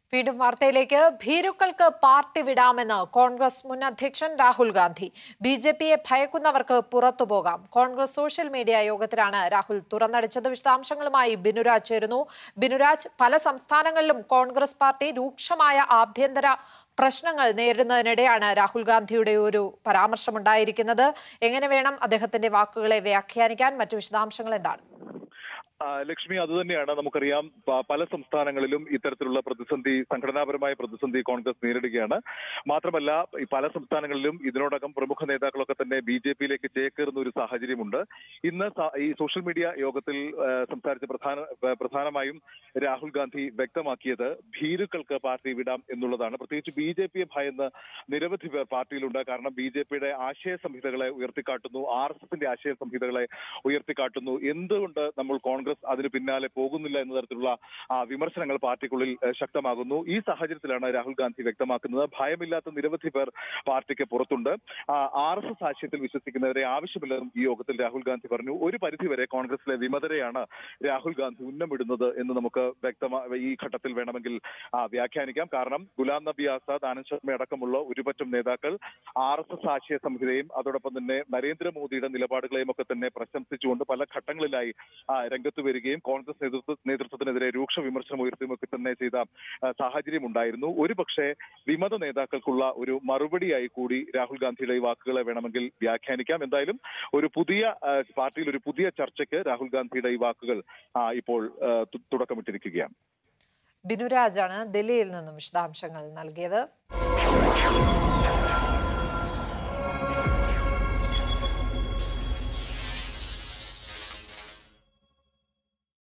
വീണ്ടും വാർത്തയിലേക്ക്. ഭീരുക്കൾക്ക് പാർട്ടി വിടാമെന്ന് കോൺഗ്രസ് മുൻ അധ്യക്ഷൻ രാഹുൽ ഗാന്ധി. ബിജെപിയെ ഭയക്കുന്നവർക്ക് പുറത്തുപോകാം. കോൺഗ്രസ് സോഷ്യൽ മീഡിയ യോഗത്തിലാണ് രാഹുൽ തുറന്നടിച്ചത്. വിശദാംശങ്ങളുമായി ബിനുരാജ് ചേരുന്നു. ബിനുരാജ്, പല സംസ്ഥാനങ്ങളിലും കോൺഗ്രസ് പാർട്ടി രൂക്ഷമായ ആഭ്യന്തര പ്രശ്നങ്ങൾ നേരിടുന്നതിനിടെയാണ് രാഹുൽ ഗാന്ധിയുടെ ഒരു പരാമർശമുണ്ടായിരിക്കുന്നത്. എങ്ങനെ വേണം അദ്ദേഹത്തിന്റെ വാക്കുകളെ വ്യാഖ്യാനിക്കാൻ? മറ്റു വിശദാംശങ്ങൾ എന്താണ്? ലക്ഷ്മി, അതുതന്നെയാണ്. നമുക്കറിയാം, പല സംസ്ഥാനങ്ങളിലും ഇത്തരത്തിലുള്ള പ്രതിസന്ധി, സംഘടനാപരമായ പ്രതിസന്ധി കോൺഗ്രസ് നേരിടുകയാണ്. മാത്രമല്ല, പല സംസ്ഥാനങ്ങളിലും ഇതിനോടകം പ്രമുഖ നേതാക്കളൊക്കെ തന്നെ ബിജെപിയിലേക്ക് ചേക്കേറുന്ന ഒരു സാഹചര്യമുണ്ട്. ഇന്ന് ഈ സോഷ്യൽ മീഡിയ യോഗത്തിൽ സംസാരിച്ച പ്രധാനമായും രാഹുൽ ഗാന്ധി വ്യക്തമാക്കിയത് ഭീരുക്കൾക്ക് പാർട്ടി വിടാം എന്നുള്ളതാണ്. പ്രത്യേകിച്ച് ബിജെപിയെ ഭയന്ന് നിരവധി പേർ പാർട്ടിയിലുണ്ട്. കാരണം ബിജെപിയുടെ ആശയ സംഹിതകളെ ഉയർത്തിക്കാട്ടുന്നു, RSSന്റെ ആശയ സംഹിതകളെ ഉയർത്തിക്കാട്ടുന്നു. എന്തുകൊണ്ട് നമ്മൾ കോൺഗ്രസ് അതിന് പിന്നാലെ പോകുന്നില്ല എന്ന തരത്തിലുള്ള വിമർശനങ്ങൾ പാർട്ടിക്കുള്ളിൽ ശക്തമാകുന്നു. ഈ സാഹചര്യത്തിലാണ് രാഹുൽ ഗാന്ധി വ്യക്തമാക്കുന്നത് ഭയമില്ലാത്ത നിരവധി പേർ പാർട്ടിക്ക് പുറത്തുണ്ട്. RSS ആശയത്തിൽ വിശ്വസിക്കുന്നവരെ ആവശ്യമില്ലെന്നും ഈ യോഗത്തിൽ രാഹുൽ ഗാന്ധി പറഞ്ഞു. ഒരു പരിധിവരെ കോൺഗ്രസിലെ വിമതരെയാണ് രാഹുൽ ഗാന്ധി ഉന്നമിടുന്നത് എന്ന് നമുക്ക് ഈ ഘട്ടത്തിൽ വേണമെങ്കിൽ വ്യാഖ്യാനിക്കാം. കാരണം ഗുലാം നബി ആസാദ്, ആനന്ദ് ശർമ്മ അടക്കമുള്ള ഒരുപറ്റം നേതാക്കൾ RSS ആശയ സംഹിതയും അതോടൊപ്പം തന്നെ നരേന്ദ്രമോദിയുടെ നിലപാടുകളെയും ഒക്കെ തന്നെ പ്രശംസിച്ചുകൊണ്ട് പല ഘട്ടങ്ങളിലായി രംഗത്ത് വരികയും കോൺഗ്രസ് നേതൃത്വത്തിനെതിരെ രൂക്ഷ വിമർശനം ഉയർത്തുകയൊക്കെ തന്നെ ചെയ്ത സാഹചര്യം ഉണ്ടായിരുന്നു. ഒരുപക്ഷെ വിമത നേതാക്കൾക്കുള്ള ഒരു മറുപടിയായി കൂടി രാഹുൽ ഗാന്ധിയുടെ ഈ വാക്കുകളെ വേണമെങ്കിൽ വ്യാഖ്യാനിക്കാം. എന്തായാലും പാർട്ടിയിൽ ഒരു പുതിയ ചർച്ചയ്ക്ക് രാഹുൽ ഗാന്ധിയുടെ ഈ വാക്കുകൾ ഇപ്പോൾ തുടക്കമിട്ടിരിക്കുകയാണ്. ബിനുരാജാണ് ഡൽഹിയിൽ നിന്നും വിശദാംശങ്ങൾ നൽകിയത്.